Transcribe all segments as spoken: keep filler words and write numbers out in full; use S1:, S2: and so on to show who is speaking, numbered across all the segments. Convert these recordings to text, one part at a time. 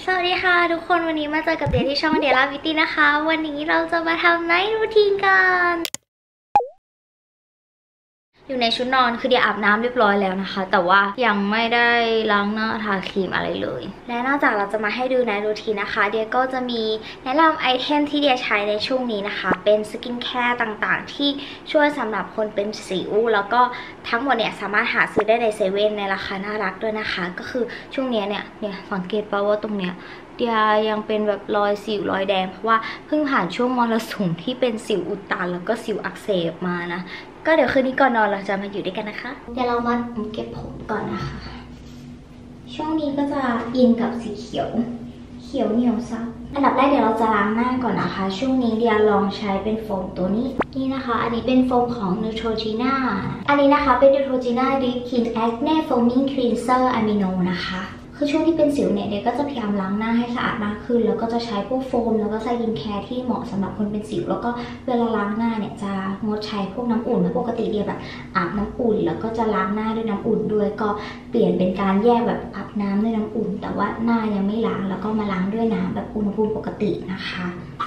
S1: สวัสดีค่ะทุกคนวันนี้มาเจอกับเดียที่ช่องเดียร่าบิวตี้นะคะวันนี้เราจะมาทำไนท์รูทีนกันอยู่ในชุดนอนคือเดียอาบน้ำเรียบร้อยแล้วนะคะแต่ว่ายังไม่ได้ล้างหน้าทาครีมอะไรเลยและนอกจากเราจะมาให้ดูไนท์รูทีนนะคะเดียก็จะมีแนะนำไอเทมที่เดียใช้ในช่วงนี้นะคะเป็นสกินแคร์ต่างๆที่ช่วยสำหรับคนเป็นสิวแล้วก็ทั้งหมดเนี่ยสามารถหาซื้อได้ในเซเว่นในราคาน่ารักด้วยนะคะก็คือช่วงนี้เนี่ยเนี่ยสังเกตป่าวว่าตรงเนี้ยเดียยังเป็นแบบรอยสิวรอยแดงเพราะว่าเพิ่งผ่านช่วงมรสุมที่เป็นสิวอุดตันแล้วก็สิวอักเสบมานะก็เดี๋ยวคืนนี้ก่อนนอนเราจะมาอยู่ด้วยกันนะคะเดี๋ยวเรามาเก็บผมก่อนนะคะช่วงนี้ก็จะอินกับสีเขียวเขียวเหนียวซับอันดับแรกเดี๋ยวเราจะล้างหน้าก่อนนะคะช่วงนี้เดียลองใช้เป็นโฟมตัวนี้นี่นะคะอันนี้เป็นโฟมของ Neutrogena อันนี้นะคะเป็น Neutrogena Deep Clean Acne Foaming Cleanser Amino นะคะคือช่วงที่เป็นสิวเนี่ยเดี๋ยวก็จะพยายามล้างหน้าให้สะอาดมากขึ้นแล้วก็จะใช้พวกโฟมแล้วก็สกินแคร์ที่เหมาะสำหรับคนเป็นสิวแล้วก็เวลาล้างหน้าเนี่ยจะงดใช้พวกน้ำอุ่นปกติเดียแบบอาบน้ำอุ่นแล้วก็จะล้างหน้าด้วยน้ำอุ่นด้วยก็เปลี่ยนเป็นการแยกแบบอาบน้ำด้วยน้ำอุ่นแต่ว่าหน้ายังไม่ล้างแล้วก็มาล้างด้วยน้ำแบบอุณหภูมิปกตินะคะ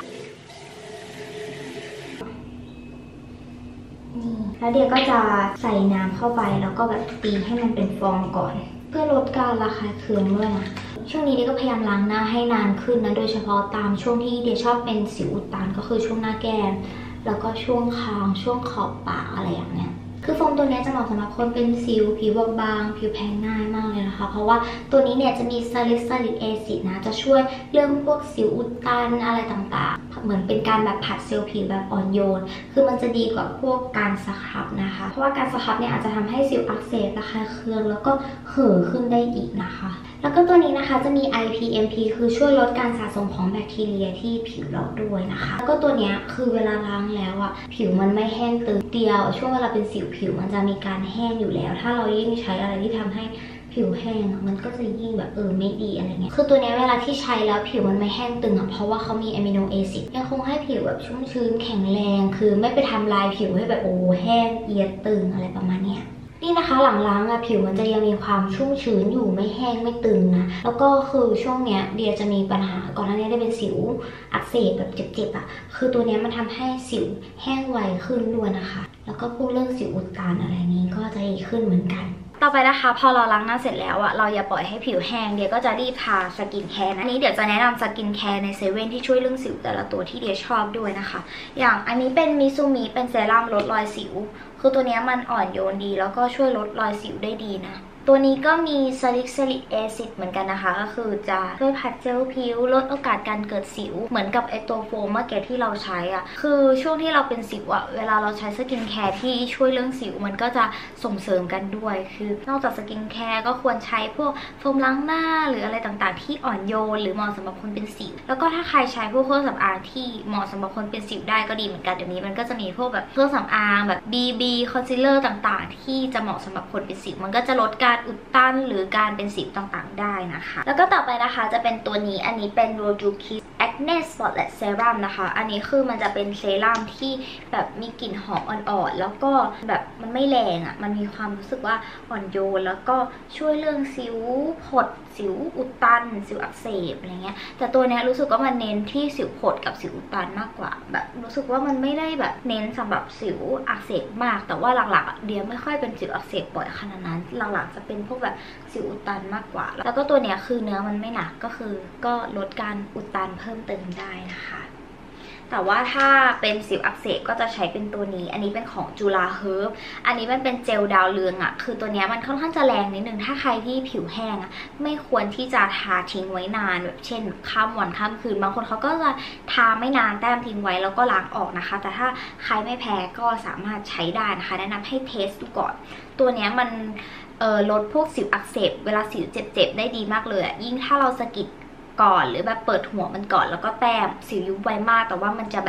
S1: นี่แล้วเดียก็จะใส่น้ำเข้าไปแล้วก็แบบตีให้มันเป็นฟองก่อนเพื่อลดการระคายเคืองด้วยนะช่วงนี้เดียก็พยายามล้างหน้าให้นานขึ้นนะโดยเฉพาะตามช่วงที่เดียชอบเป็นสิวอุดตันก็คือช่วงหน้าแก้มแล้วก็ช่วงคางช่วงขอบปากอะไรอย่างเงี้ยคือโฟมตัวนี้จะเหมาะสำหรับคนเป็นสิวผิวบางๆผิวแพ้ง่ายมากเลยนะคะเพราะว่าตัวนี้เนี่ยจะมีซาลิซิลิกแอซิดนะจะช่วยเรื่องพวกสิวอุดตันอะไรต่างๆเหมือนเป็นการแบบผัดเซลล์ผิวแบบอ่อนโยนคือมันจะดีกว่าพวกการสครับนะคะเพราะว่าการสครับเนี่ยอาจจะทำให้สิวอักเสบระคายเคืองแล้วก็เห่อขึ้นได้อีกนะคะแล้วก็ตัวนี้นะคะจะมี ไอ พี เอ็ม พี คือช่วยลดการสะสมของแบคทีเรียที่ผิวเราด้วยนะคะแล้วก็ตัวนี้คือเวลาล้างแล้วอ่ะผิวมันไม่แห้งตึงเดียวช่วงเวลาเป็นสิวผิวมันจะมีการแห้งอยู่แล้วถ้าเรายิ่งใช้อะไรที่ทำให้ผิวแห้งมันก็จะยิ่งแบบเออไม่ดีอะไรเงี้ยคือตัวนี้เวลาที่ใช้แล้วผิวมันไม่แห้งตึงอ่ะเพราะว่าเขามีอะมิโนแอซิดยังคงให้ผิวแบบชุ่มชื้นแข็งแรงคือไม่ไปทำลายผิวให้แบบโอ้แห้งเอียดตึงอะไรประมาณเนี้ยนี่นะคะหลังล้างอะผิวมันจะยังมีความชุ่มชื้นอยู่ไม่แห้งไม่ตึงนะแล้วก็คือช่วงเนี้ยเดียจะมีปัญหาก่อนหน้านี้ได้เป็นสิวอักเสบแบบเจ็บๆอะคือตัวนี้มันทำให้สิวแห้งไวขึ้นด้วยนะคะแล้วก็พวกเรื่องสิวอุดตันอะไรนี้ก็จะดีขึ้นเหมือนกันต่อไปนะคะพอเราล้างหน้าเสร็จแล้วอะเราอย่าปล่อยให้ผิวแห้งเดียก็จะรีบทาสกินแคร์นะอันนี้เดี๋ยวจะแนะนำสกินแคร์ในเซเว่นที่ช่วยเรื่องสิวแต่ละตัวที่เดียชอบด้วยนะคะอย่างอันนี้เป็นมิซูมิเป็นเซรั่มลดรอยสิวคือตัวนี้มันอ่อนโยนดีแล้วก็ช่วยลดรอยสิวได้ดีนะตัวนี้ก็มีซาลิซิลิกแอซิดเหมือนกันนะคะก็คือจะช่วยผัดเจลผิวลดโอกาสการเกิดสิวเหมือนกับไอตัวโฟมเมื่อกี้ที่เราใช้อ่ะคือช่วงที่เราเป็นสิวอ่ะเวลาเราใช้สกินแคร์ที่ช่วยเรื่องสิวมันก็จะส่งเสริมกันด้วยคือนอกจากสกินแคร์ก็ควรใช้พวกโฟมล้างหน้าหรืออะไรต่างๆที่อ่อนโยนหรือเหมาะสำหรับคนเป็นสิวแล้วก็ถ้าใครใช้พวกเครื่องสำอางที่เหมาะสำหรับคนเป็นสิวได้ก็ดีเหมือนกันเดี๋ยวนี้มันก็จะมีพวกแบบเครื่องสำอางแบบ บี บี คอนซีลเลอร์ต่างๆที่จะเหมาะสำหรับคนเป็นสิวมันก็จะลดการอุดตันหรือการเป็นสิวต่างๆได้นะคะแล้วก็ต่อไปนะคะจะเป็นตัวนี้อันนี้เป็น Roju Kiss Acne Spotlight Serum นะคะอันนี้คือมันจะเป็นเซรั่มที่แบบมีกลิ่นหอมอ่อนๆแล้วก็แบบมันไม่แรงอ่ะมันมีความรู้สึกว่าอ่อนโยนแล้วก็ช่วยเรื่องสิวผดสิวอุดตันสิวอักเสบอะไรเงี้ยแต่ตัวนี้รู้สึกว่ามันเน้นที่สิวผดกับสิวอุดตันมากกว่าแบบรู้สึกว่ามันไม่ได้แบบเน้นสำหรับสิวอักเสบมากแต่ว่าหลักๆเดียไม่ค่อยเป็นสิวอักเสบบ่อยขนาดนั้นหลักๆจะเป็นพวกแบบสิวอุดตันมากกว่าแล้วก็ตัวเนี้ยคือเนื้อมันไม่หนักก็คือก็ลดการอุดตันเพิ่มเติมได้นะคะแต่ว่าถ้าเป็นสิวอักเสบก็จะใช้เป็นตัวนี้อันนี้เป็นของจุฬาเฮิร์บอันนี้มันเป็นเจลดาวเรืองอ่ะคือตัวนี้มันค่อนข้างจะแรงนิดนึงถ้าใครที่ผิวแห้งอ่ะไม่ควรที่จะทาทิ้งไว้นานแบบเช่นข้ามวันข้ามคืนบางคนเขาก็จะทาไม่นานแต้มทิ้งไว้แล้วก็ล้างออกนะคะแต่ถ้าใครไม่แพ้ก็สามารถใช้ได้นะคะแนะนำให้เทสดูก่อนตัวนี้มันเอ่อลดพวกสิวอักเสบเวลาสิวเจ็บๆได้ดีมากเลยยิ่งถ้าเราสะกิดก่อนหรือแบบเปิดหัวมันก่อนแล้วก็แต้มสิวยุบไวมากแต่ว่ามันจะแบบ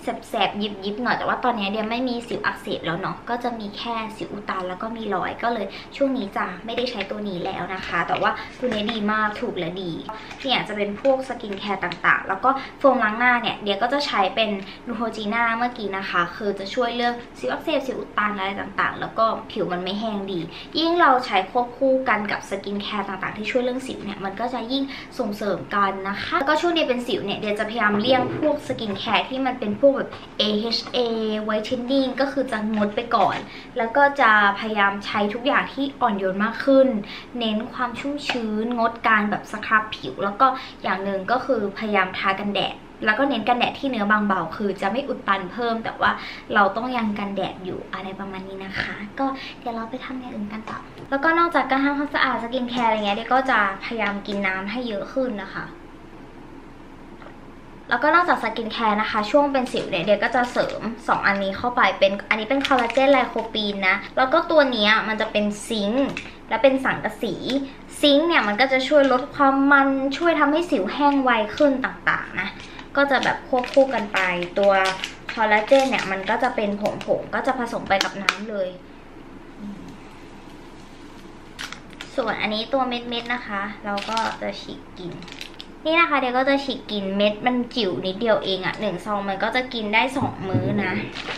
S1: แสบๆยิบๆหน่อยแต่ว่าตอนนี้เดียไม่มีสิวอักเสบแล้วเนาะก็จะมีแค่สิวอุดตันแล้วก็มีรอยก็เลยช่วงนี้จะไม่ได้ใช้ตัวนี้แล้วนะคะแต่ว่าตัวนี้ดีมากถูกและดีเนี่ยจะเป็นพวกสกินแคร์ต่างๆแล้วก็โฟมล้างหน้าเนี่ยเดียก็จะใช้เป็นนูโทจีน่าเมื่อกี้นะคะคือจะช่วยเรื่องสิวอักเสบสิวอุดตันอะไรต่างๆแล้วก็ผิวมันไม่แห้งดียิ่งเราใช้ควบคู่กันกับสกินแคร์ต่างๆที่ช่วยเรื่องสิวเนี่ยมันก็จะยิ่งส่งเสริมกันนะคะแล้วก็ช่วงเดียเป็นสิวเนี่ยเดียจะพยายามเลี่ยงพวกสกินแคร์ที่มันเป็นพวกแบบ เอ เอช เอ whitening ก็คือจะงดไปก่อนแล้วก็จะพยายามใช้ทุกอย่างที่อ่อนโยนมากขึ้นเน้นความชุ่มชื้นงดการแบบสครับผิวแล้วก็อย่างหนึ่งก็คือพยายามทากันแดดแล้วก็เน้นกันแดดที่เนื้อบางเบาคือจะไม่อุดตันเพิ่มแต่ว่าเราต้องยังกันแดดอยู่อะไรประมาณนี้นะคะก็เดี๋ยวเราไปทำอย่างอื่นกันต่อแล้วก็นอกจากการทำความสะอาดสกินแคร์อะไรเงี้ยเดี๋ยวก็จะพยายามกินน้ำให้เยอะขึ้นนะคะแล้วก็นอกจากสกินแคร์นะคะช่วงเป็นสิวเนี่ยเดี๋ยวก็จะเสริมสองอันนี้เข้าไปเป็นอันนี้เป็นคอลลาเจนไลโคปีนนะแล้วก็ตัวนี้มันจะเป็นซิงค์และเป็นสังกะสีซิงค์เนี่ยมันก็จะช่วยลดความมันช่วยทำให้สิวแห้งไวขึ้นต่างๆนะก็จะแบบควบคู่กันไปตัวคอลลาเจนเนี่ยมันก็จะเป็นผงๆก็จะผสมไปกับน้ำเลยส่วนอันนี้ตัวเม็ดๆนะคะเราก็จะฉีกกินนี่นะคะเดี๋ยวก็จะฉีกกินเม็ดมันจิ๋วนิดเดียวเองอะ่ะหนึ่งซองมันก็จะกินได้สองมื้อนะ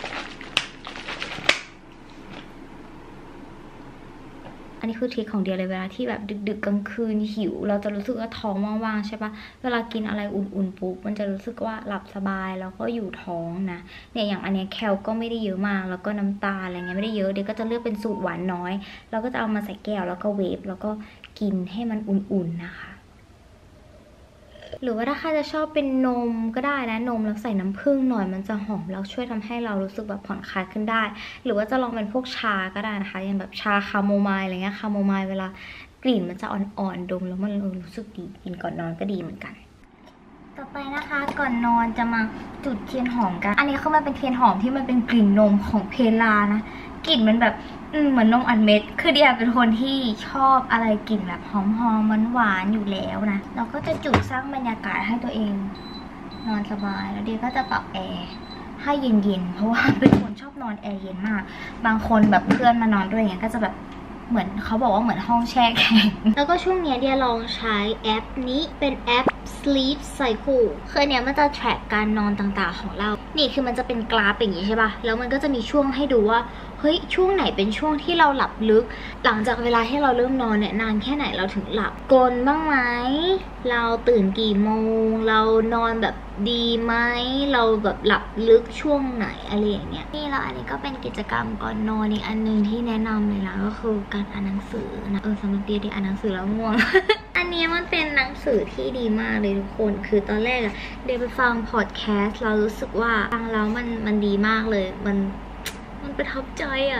S1: อันนี้คือทริคของเดียเลยเวลาที่แบบดึกๆกลางคืนหิวเราจะรู้สึกว่าท้องว่างๆใช่ปะเวลากินอะไรอุ่นๆปุ๊บมันจะรู้สึกว่าหลับสบายแล้วก็อยู่ท้องนะเนี่ยอย่างอันนี้แคลก็ไม่ได้เยอะมากแล้วก็น้ำตาลอะไรเงี้ยไม่ได้เยอะเดียก็จะเลือกเป็นสูตรหวานน้อยแล้วก็จะเอามาใส่แก้วแล้วก็เวฟแล้วก็กินให้มันอุ่นๆนะคะหรือว่าถ้าใครจะชอบเป็นนมก็ได้นะนมแล้วใส่น้ำผึ้งหน่อยมันจะหอมแล้วช่วยทำให้เรารู้สึกแบบผ่อนคลายขึ้นได้หรือว่าจะลองเป็นพวกชาก็ได้นะคะอย่างแบบชาคาโมไมล์อะไรเงี้ยคาโมไมล์เวลากลิ่นมันจะอ่อนๆดมแล้วมันรู้สึกดีกินก่อนนอนก็ดีเหมือนกันต่อไปนะคะก่อนนอนจะมาจุดเทียนหอมกันอันนี้คือมันเป็นเทียนหอมที่มันเป็นกลิ่นนมของเพลานะกลิ่นมันแบบอืมเหมือนนมอัดเม็ดคือเดียเป็นคนที่ชอบอะไรกลิ่นแบบหอมๆหวานๆอยู่แล้วนะเราก็จะจุดสร้างบรรยากาศให้ตัวเองนอนสบายแล้วเดียก็จะปรับแอร์ให้เย็นๆเพราะว่าเป็นคนชอบนอนแอร์เย็นมากบางคนแบบเพื่อนมานอนด้วยอย่างเงี้ยก็จะแบบเหมือนเขาบอกว่าเหมือนห้องแช่แข็งแล้วก็ช่วงนี้เดียลองใช้แอปนี้เป็นแอป Sleep Cycle คือเนี้ยมันจะ track การนอนต่างๆของเรานี่คือมันจะเป็นกราฟอย่างนี้ใช่ป่ะแล้วมันก็จะมีช่วงให้ดูว่าเฮ้ยช่วงไหนเป็นช่วงที่เราหลับลึกหลังจากเวลาที่เราเริ่มนอนเนี่ยนานแค่ไหนเราถึงหลับกลนบ้างไหมเราตื่นกี่โมงเรานอนแบบดีไหมเราแบบหลับลึกช่วงไหนอะไรอย่างเงี้ยนี่แล้วอันนี้ก็เป็นกิจกรรมก่อนนอนอีกอันนึงที่แนะนำเลยนะก็คือการอ่านหนังสือนะเออสำหรับเดียที่อ่านหนังสือแล้วง่วง อันนี้มันเป็นหนังสือที่ดีมากเลยทุกคนคือตอนแรกอะเดียไปฟังพอดแคสต์เรารู้สึกว่าฟังแล้วมันมันดีมากเลยมันมันประทับใจอะ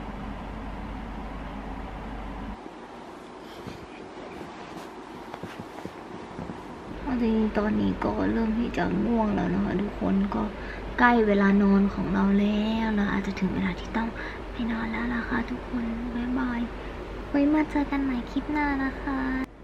S1: จริงตอนนี้ก็เริ่มที่จะง่วงแล้วนะคะทุกคนก็ใกล้เวลานอนของเราแล้วเราอาจจะถึงเวลาที่ต้องไปนอนแล้วนะคะทุกคนบ๊ายบายไว้มาเจอกันใหม่คลิปหน้านะคะ